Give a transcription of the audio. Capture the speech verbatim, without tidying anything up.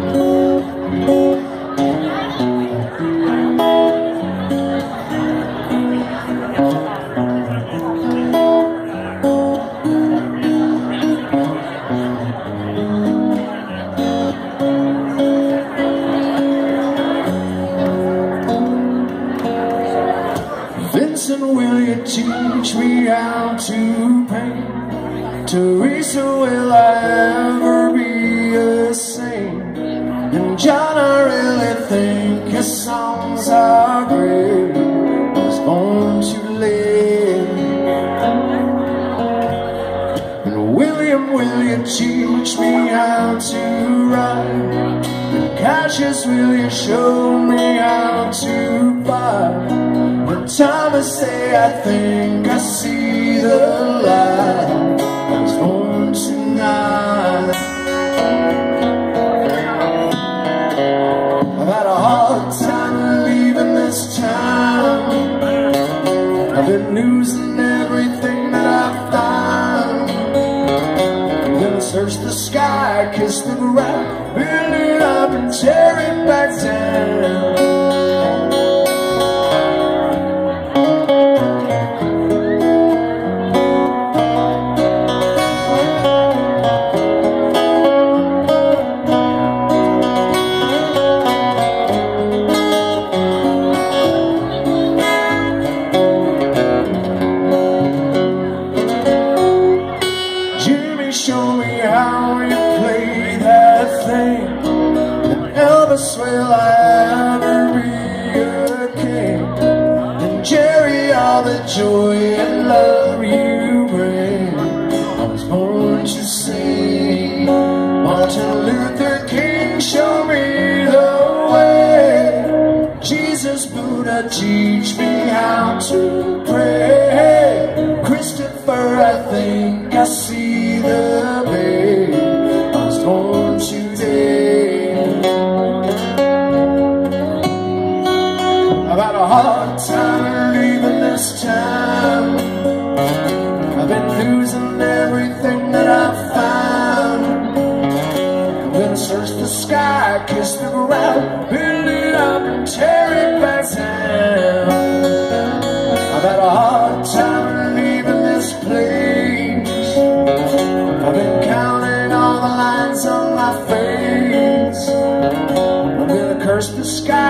Vincent, will you teach me how to paint? Teresa, will I ever be a saint? And John, I really think your songs are great. I was born too late. And William, will you teach me how to ride? And Cassius, will you show me how to fight? And Thomas, say, I think I see the light. I was born tonight. I've had a hard time leaving this town. I've been losing everything that I've found. I'm gonna search the sky, kiss the ground, build it up and tear it back down. Show me how you play that thing. And Elvis, will I ever be a king? And Jerry, all the joy and love you bring. I was born to sing. Martin Luther King, show me the way. Jesus, Buddha, teach me how to pray. Christopher, I think I see the babe. I was born today. I've had a hard time leaving this town. I've been losing everything that I've found. I'm gonna search the sky, kiss the ground, build it up and tear it back down. I've had a hard time leaving this place. I've been counting all the lines on my face. I'm gonna curse the sky.